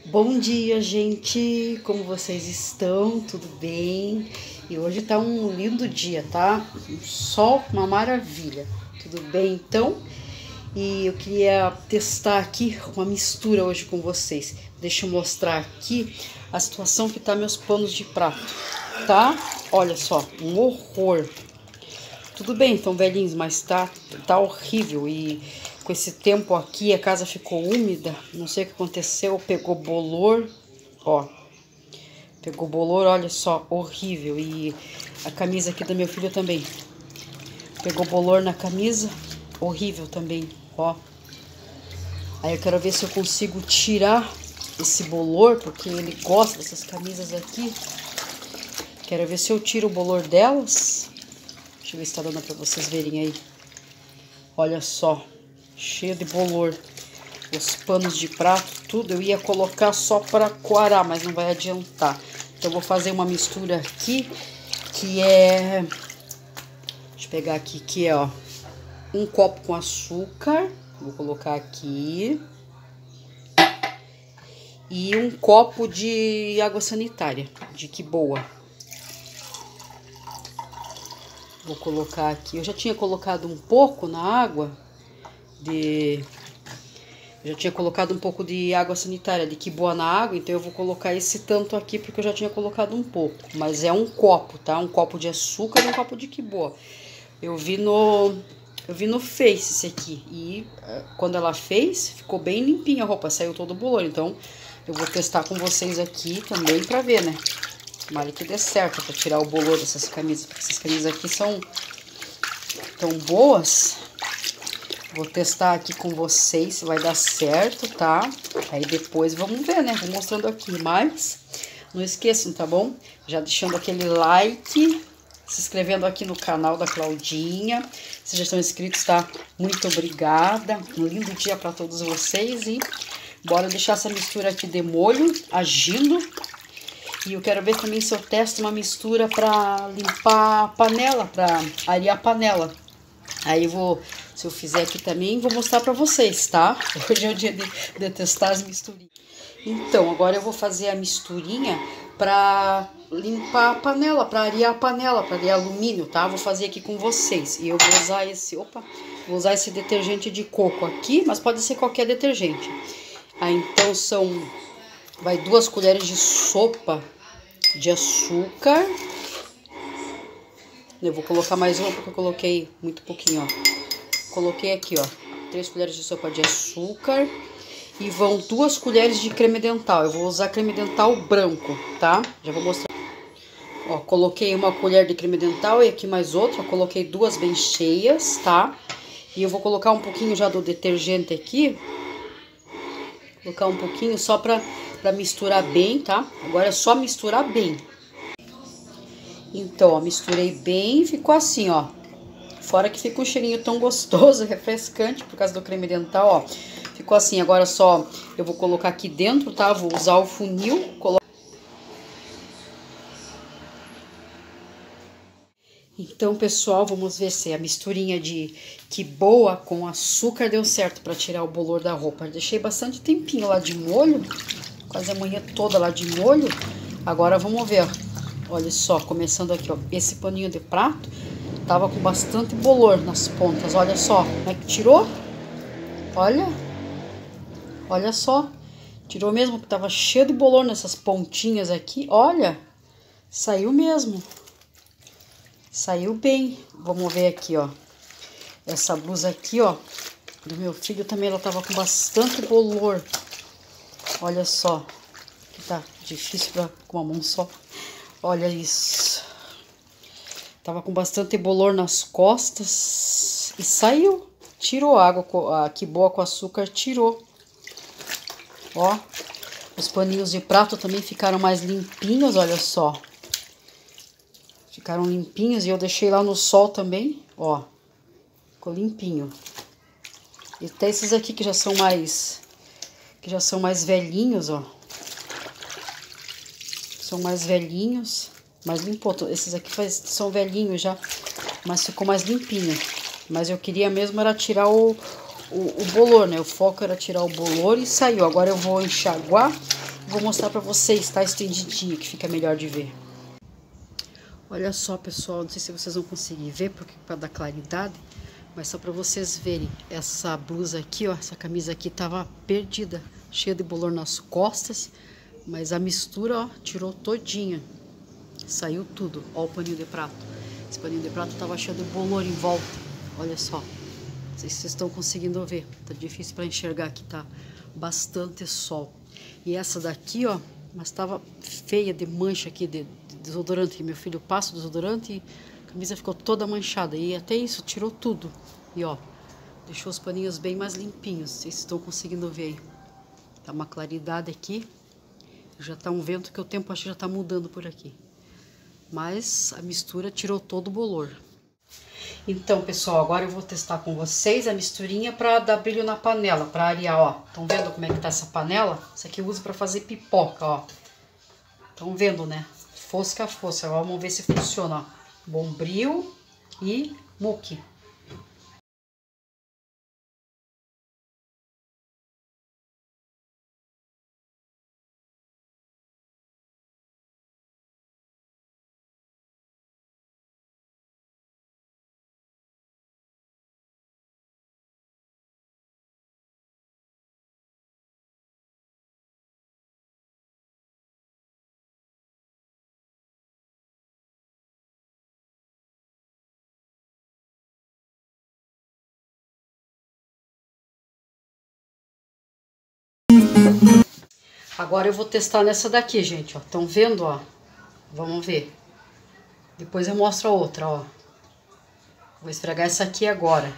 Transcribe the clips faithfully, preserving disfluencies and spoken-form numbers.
Bom dia, gente! Como vocês estão? Tudo bem? E hoje tá um lindo dia, tá? Um sol, uma maravilha. Tudo bem, então? E eu queria testar aqui uma mistura hoje com vocês. Deixa eu mostrar aqui a situação que tá meus panos de prato, tá? Olha só, um horror. Tudo bem, estão velhinhos, mas tá, tá horrível. E com esse tempo aqui, a casa ficou úmida. Não sei o que aconteceu, pegou bolor. Ó, pegou bolor, olha só, horrível. E a camisa aqui do meu filho também. Pegou bolor na camisa, horrível também, ó. Aí eu quero ver se eu consigo tirar esse bolor, porque ele gosta dessas camisas aqui. Quero ver se eu tiro o bolor delas. Deixa eu ver se tá dando pra vocês verem aí. Olha só, cheio de bolor. Os panos de prato, tudo. Eu ia colocar só para coarar, mas não vai adiantar. Então eu vou fazer uma mistura aqui, que é... Deixa eu pegar aqui, que é, ó, um copo com açúcar. Vou colocar aqui. E um copo de água sanitária, de que boa. Vou colocar aqui, eu já tinha colocado um pouco na água de... Eu já tinha colocado um pouco de água sanitária, de que boa na água, então eu vou colocar esse tanto aqui porque eu já tinha colocado um pouco. Mas é um copo, tá? Um copo de açúcar e um copo de que boa. Eu vi no... Eu vi no Face esse aqui e quando ela fez, ficou bem limpinha a roupa, saiu todo o bolor. Então eu vou testar com vocês aqui também pra ver, né? Tomara que dê certo pra tirar o bolor dessas camisas, porque essas camisas aqui são tão boas. Vou testar aqui com vocês se vai dar certo, tá? Aí depois vamos ver, né? Vou mostrando aqui, mas não esqueçam, tá bom? Já deixando aquele like, se inscrevendo aqui no canal da Claudinha. Vocês já estão inscritos, tá? Muito obrigada. Um lindo dia pra todos vocês e bora deixar essa mistura aqui de molho agindo. E eu quero ver também se eu testo uma mistura para limpar a panela, para arear a panela. Aí eu vou, se eu fizer aqui também, vou mostrar para vocês, tá? Hoje é o dia de, de testar as misturinhas. Então, agora eu vou fazer a misturinha para limpar a panela, para arear a panela, para arear alumínio, tá? Vou fazer aqui com vocês. E eu vou usar esse, opa, vou usar esse detergente de coco aqui, mas pode ser qualquer detergente. Aí então são, vai duas colheres de sopa de açúcar. Eu vou colocar mais uma porque eu coloquei muito pouquinho, ó. Coloquei aqui, ó, três colheres de sopa de açúcar. E vão duas colheres de creme dental. Eu vou usar creme dental branco, tá? Já vou mostrar. Ó, coloquei uma colher de creme dental e aqui mais outra. Coloquei duas bem cheias, tá? E eu vou colocar um pouquinho já do detergente aqui. Colocar um pouquinho só pra... Pra misturar bem, tá? Agora é só misturar bem. Então, ó, misturei bem e ficou assim, ó. Fora que fica um cheirinho tão gostoso, refrescante, por causa do creme dental, ó. Ficou assim, agora só eu vou colocar aqui dentro, tá? Vou usar o funil, colocar... Então, pessoal, vamos ver se a misturinha de que boa com açúcar deu certo pra tirar o bolor da roupa. Deixei bastante tempinho lá de molho. Quase a manhã toda lá de molho. Agora vamos ver, ó. Olha só, começando aqui, ó. Esse paninho de prato tava com bastante bolor nas pontas. Olha só, como é que tirou? Olha. Olha só. Tirou mesmo, porque tava cheio de bolor nessas pontinhas aqui. Olha. Saiu mesmo. Saiu bem. Vamos ver aqui, ó. Essa blusa aqui, ó, do meu filho também, ela tava com bastante bolor. Olha só, que tá difícil pra, com a mão só. Olha isso. Tava com bastante bolor nas costas e saiu. Tirou a água, a que boa com açúcar, tirou. Ó, os paninhos de prato também ficaram mais limpinhos, olha só. Ficaram limpinhos e eu deixei lá no sol também, ó. Ficou limpinho. E até esses aqui que já são mais... que já são mais velhinhos, ó. São mais velhinhos, mais limpou. Esses aqui faz, são velhinhos já, mas ficou mais limpinho. Mas eu queria mesmo era tirar o, o, o bolor, né? O foco era tirar o bolor e saiu. Agora eu vou enxaguar Vou mostrar pra vocês, tá? Estendidinho, que fica melhor de ver. Olha só, pessoal, não sei se vocês vão conseguir ver, porque para dar claridade, mas só para vocês verem, essa blusa aqui, ó, essa camisa aqui tava perdida, cheia de bolor nas costas, mas a mistura, ó, tirou todinha, saiu tudo. Ó o paninho de prato, esse paninho de prato tava cheio de bolor em volta, olha só, não sei se vocês estão conseguindo ver, tá difícil para enxergar aqui, tá bastante sol. E essa daqui, ó, mas tava feia de mancha aqui de, de desodorante, meu filho passa o desodorante e a camisa ficou toda manchada, e até isso tirou tudo. E ó, deixou os paninhos bem mais limpinhos, vocês estão conseguindo ver aí. Tá uma claridade aqui, já tá um vento que o tempo acho que já tá mudando por aqui. Mas a mistura tirou todo o bolor. Então, pessoal, agora eu vou testar com vocês a misturinha para dar brilho na panela, para arear, ó. Estão vendo como é que tá essa panela? Isso aqui eu uso para fazer pipoca, ó. Estão vendo, né? Fosca a fosca. Agora vamos ver se funciona, ó. Bombril e muque. Agora eu vou testar nessa daqui, gente, ó. Estão vendo, ó? Vamos ver. Depois eu mostro a outra, ó. Vou esfregar essa aqui agora.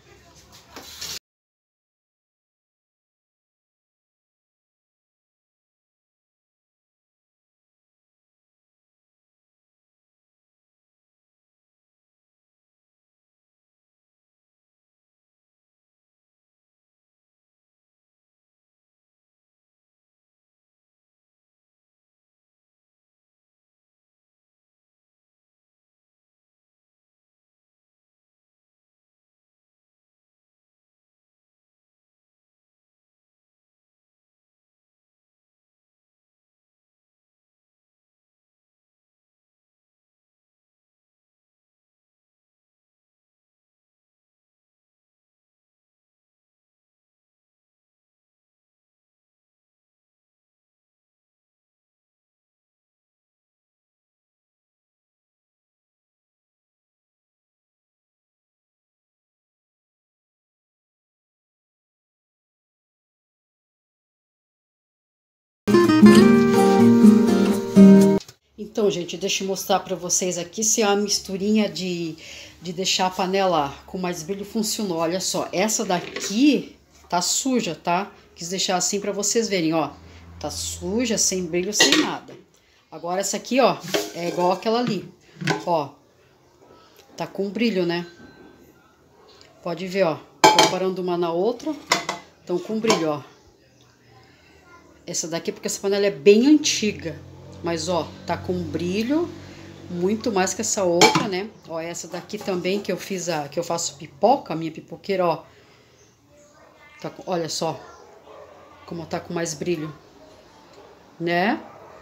Então, gente, deixa eu mostrar pra vocês aqui se a misturinha de, de deixar a panela com mais brilho funcionou. Olha só, essa daqui tá suja, tá? Quis deixar assim pra vocês verem, ó. Tá suja, sem brilho, sem nada. Agora essa aqui, ó, é igual aquela ali. Ó, tá com brilho, né? Pode ver, ó, comparando uma na outra, estão com brilho, ó. Essa daqui, porque essa panela é bem antiga. Mas, ó, tá com brilho, muito mais que essa outra, né? Ó, essa daqui também que eu fiz, a, que eu faço pipoca, a minha pipoqueira, ó. Tá, olha só como tá com mais brilho, né?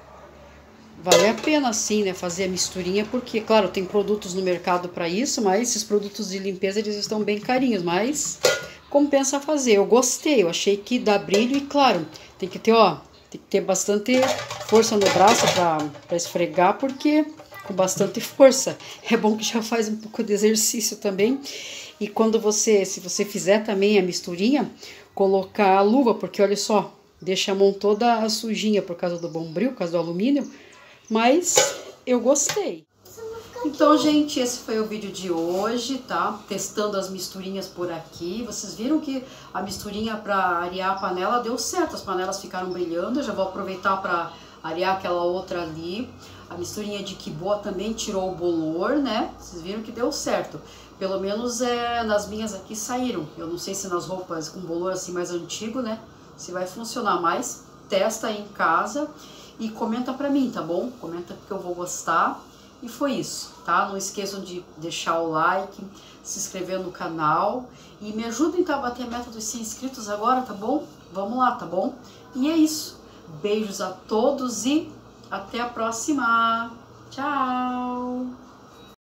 Vale a pena, assim, né, fazer a misturinha, porque, claro, tem produtos no mercado para isso, mas esses produtos de limpeza, eles estão bem carinhos, mas compensa fazer. Eu gostei, eu achei que dá brilho e, claro, tem que ter, ó, tem que ter bastante força no braço para esfregar, porque com bastante força. É bom que já faz um pouco de exercício também. E quando você, se você fizer também a misturinha, colocar a luva, porque olha só, deixa a mão toda sujinha por causa do bombril, por causa do alumínio, mas eu gostei. Então, gente, esse foi o vídeo de hoje, tá? Testando as misturinhas por aqui. Vocês viram que a misturinha para arear a panela deu certo. As panelas ficaram brilhando. Eu já vou aproveitar para arear aquela outra ali. A misturinha de quiboa também tirou o bolor, né? Vocês viram que deu certo. Pelo menos é, nas minhas aqui saíram. Eu não sei se nas roupas com bolor assim mais antigo, né? Se vai funcionar mais. Testa aí em casa e comenta pra mim, tá bom? Comenta porque eu vou gostar. E foi isso, tá? Não esqueçam de deixar o like, se inscrever no canal e me ajudem, tá, a bater a meta dos cem inscritos agora, tá bom? Vamos lá, tá bom? E é isso. Beijos a todos e até a próxima. Tchau!